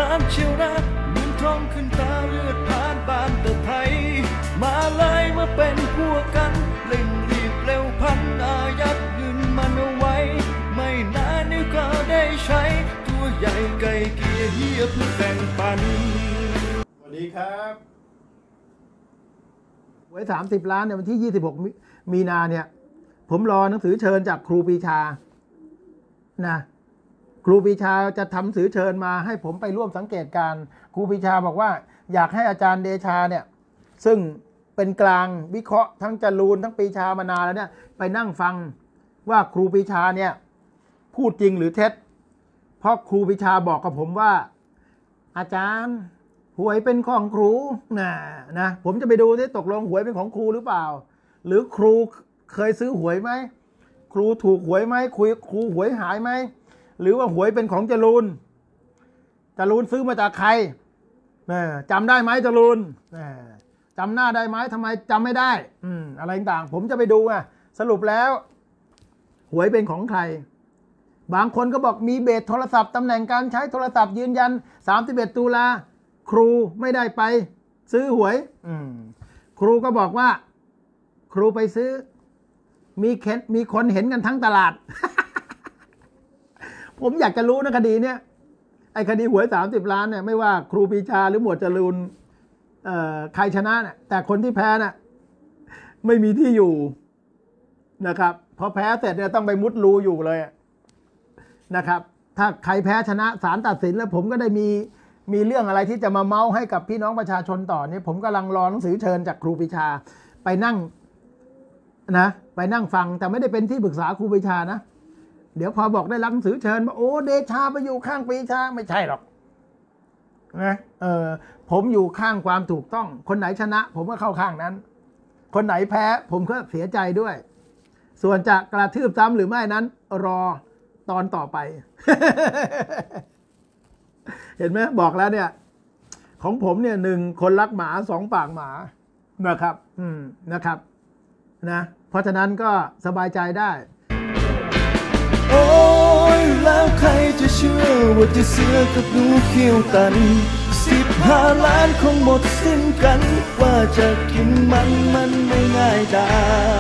ามเชียวนะเงินทองขึ้นตาเลือดผ่านบ้านแต่ไทยมาเลยมาเป็นพวกกันเร่งรีบเร็วพันอายัดเงินมันเอาไว้ไม่นานเดี๋ยวก็ได้ใช้ตัวใหญ่ไก่เกียร์เฮียเพื่อแบ่งปันสวัสดีครับหวย30 ล้านในวันที่26 มีนาเนี่ยผมรอหนังสือเชิญจากครูปรีชานะครูปรีชาจะทำหนังสือเชิญมาให้ผมไปร่วมสังเกตการครูปรีชาบอกว่าอยากให้อาจารย์เดชาเนี่ยซึ่งเป็นกลางวิเคราะห์ทั้งจรูนทั้งปรีชามานานแล้วเนี่ยไปนั่งฟังว่าครูปรีชาเนี่ยพูดจริงหรือเท็จเพราะครูปรีชาบอกกับผมว่าอาจารย์หวยเป็นของครูนะผมจะไปดูที่ตกลงหวยเป็นของครูหรือเปล่าหรือครูเคยซื้อหวยไหมครูถูกหวยไหมครูหวยหายไหมหรือว่าหวยเป็นของจรูนซื้อมาจากใครจำได้ไหมจรูนจำหน้าได้ไหมทำไมจำไม่ได้อะไรต่างผมจะไปดูสรุปแล้วหวยเป็นของใครบางคนก็บอกมีเบสโทรศัพท์ตำแหน่งการใช้โทรศัพท์ยืนยัน31 ตุลาครูไม่ได้ไปซื้อหวยครูก็บอกว่าครูไปซื้อมีคนเห็นกันทั้งตลาด ผมอยากจะรู้นะคดีเนี้ยไอ้คดีหวย30 ล้านเนี่ยไม่ว่าครูปรีชาหรือหมวดจรูนใครชนะเนี่ยแต่คนที่แพ้น่ะไม่มีที่อยู่นะครับพอแพ้เสร็จเนี่ยต้องไปมุดรูอยู่เลยนะครับถ้าใครแพ้ชนะศาลตัดสินแล้วผมก็ได้มีเรื่องอะไรที่จะมาเมาให้กับพี่น้องประชาชนต่อเนี่ยผมกำลังรอหนังสือเชิญจากครูปรีชาไปนั่งฟังแต่ไม่ได้เป็นที่ปรึกษาครูปรีชานะเดี๋ยวพอบอกได้รับหนังสือเชิญโอ้เดชาไปอยู่ข้างปรีชาไม่ใช่หรอกนะผมอยู่ข้างความถูกต้องคนไหนชนะผมก็เข้าข้างนั้นคนไหนแพ้ผมก็เสียใจด้วยส่วนจะกระทืบซ้ำหรือไม่นั้นรอตอนต่อไป เห็นไหมบอกแล้วเนี่ยของผมเนี่ย1 คนรักหมา2 ปากหมานะครับนะครับนะเพราะฉะนั้นก็สบายใจได้โอ้ยแล้วใครจะเชื่อว่าจะเสือกับหนูเขี้ยวตัน15 ล้านคงหมดสิ้นกันว่าจะกินมันไม่ง่ายได้